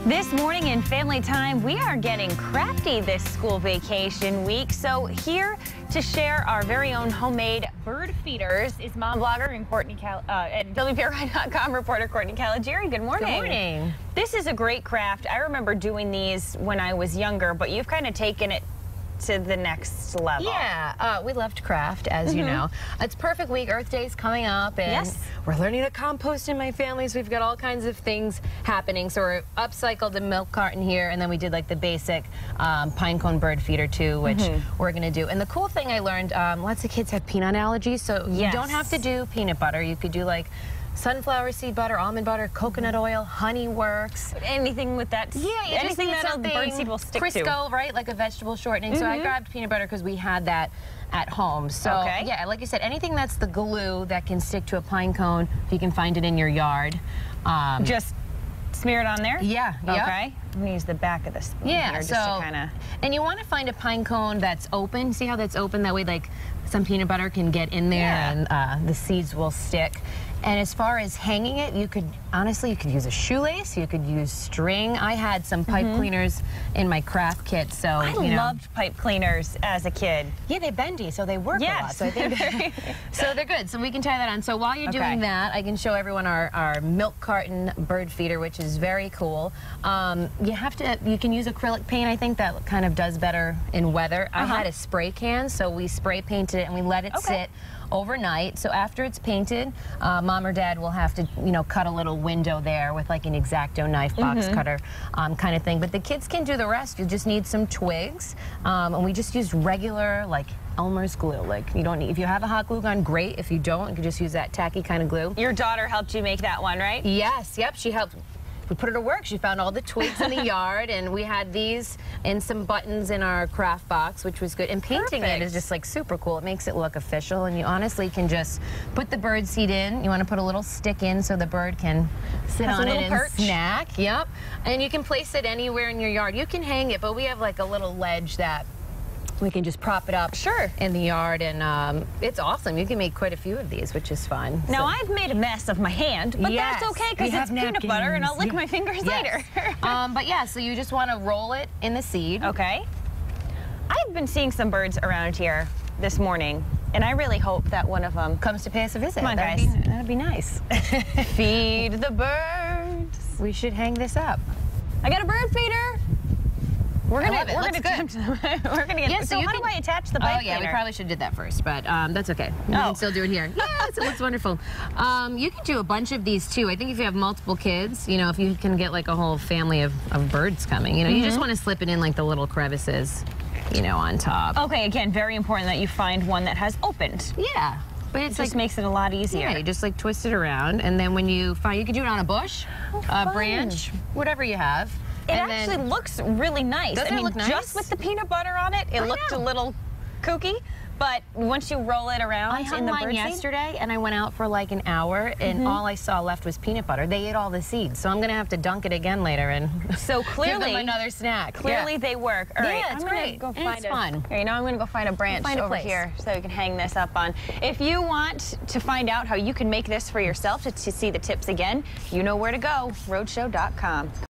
This morning in Family Time, we are getting crafty this school vacation week. So here to share our very own homemade bird feeders is mom blogger and WPRI.com reporter Courtney Caligiuri. Good morning. Good morning. This is a great craft. I remember doing these when I was younger, but you've kind of taken it to the next level. Yeah, we love to craft, as you know. It's perfect week. Earth Day's coming up, and we're learning to compost in my family, so we've got all kinds of things happening. So we're upcycled the milk carton here, and then we did like the basic pine cone bird feeder too, which we're gonna do. And the cool thing I learned, lots of kids have peanut allergies, so you don't have to do peanut butter. You could do like sunflower seed butter, almond butter, coconut oil, honey works. Anything with that, anything that the bird seed will stick to. Crisco, right, like a vegetable shortening. So I grabbed peanut butter because we had that at home. So yeah, like you said, anything that's the glue that can stick to a pine cone, you can find it in your yard. Just smear it on there? Yeah. Okay. I'm gonna use the back of the spoon here just to kind of... And you want to find a pine cone that's open. See how that's open? That way, like, some peanut butter can get in there and the seeds will stick. And as far as hanging it, you could, honestly, you could use a shoelace, you could use string. I had some pipe cleaners in my craft kit, so, I loved pipe cleaners as a kid. Yeah, they're bendy, so they work a lot. So I think so they're good. So we can try that on. So while you're doing that, I can show everyone our milk carton bird feeder, which is very cool. You can use acrylic paint, I think that kind of does better in weather. I had a spray can, so we spray painted it and we let it sit overnight. So after it's painted, mom or dad will have to, cut a little window there with like an X-Acto knife, box cutter kind of thing. But the kids can do the rest. You just need some twigs, and we just use regular like Elmer's glue. Like you don't need, if you have a hot glue gun, great. If you don't, you can just use that tacky kind of glue. Your daughter helped you make that one, right? Yes, yep, she helped. We put her to work. She found all the twigs in the yard, and we had these and some buttons in our craft box, which was good. And painting it is just like super cool. It makes it look official, and you honestly can just put the bird seed in. You want to put a little stick in so the bird can sit on it and snack. Yep. And you can place it anywhere in your yard. You can hang it, but we have like a little ledge that we can just prop it up in the yard, and it's awesome. You can make quite a few of these, which is fun. Now, I've made a mess of my hand, but that's okay because it's peanut butter and I'll lick my fingers later. But yeah, so you just want to roll it in the seed. Okay. I've been seeing some birds around here this morning, and I really hope that one of them comes to pay us a visit. Come on, guys. That'd be nice. Feed the birds. We should hang this up. I got a bird feeder. We're gonna get. So how do I attach the pipe cleaner? We probably should have did that first, but that's okay. We can still do it here. Yes, it looks wonderful. You can do a bunch of these too. I think if you have multiple kids, if you can get like a whole family of birds coming, you just want to slip it in like the little crevices, on top. Okay, again, very important that you find one that has opened. Yeah. But it just makes it a lot easier. Yeah, you just like twist it around, and then when you find, you can do it on a bush, a branch, whatever you have. It actually looks really nice. Doesn't it look nice? Just with the peanut butter on it, it looked a little kooky. But once you roll it around in the bird seed. Yesterday, and I went out for like an hour, and all I saw left was peanut butter. They ate all the seeds, so I'm gonna have to dunk it again later and so clearly give them another snack. Clearly they work. All right, it's great. Go find it's fun. Here, I'm gonna go find a branch over here so we can hang this up on. If you want to find out how you can make this for yourself, to see the tips again, you know where to go. RhodeShow.com.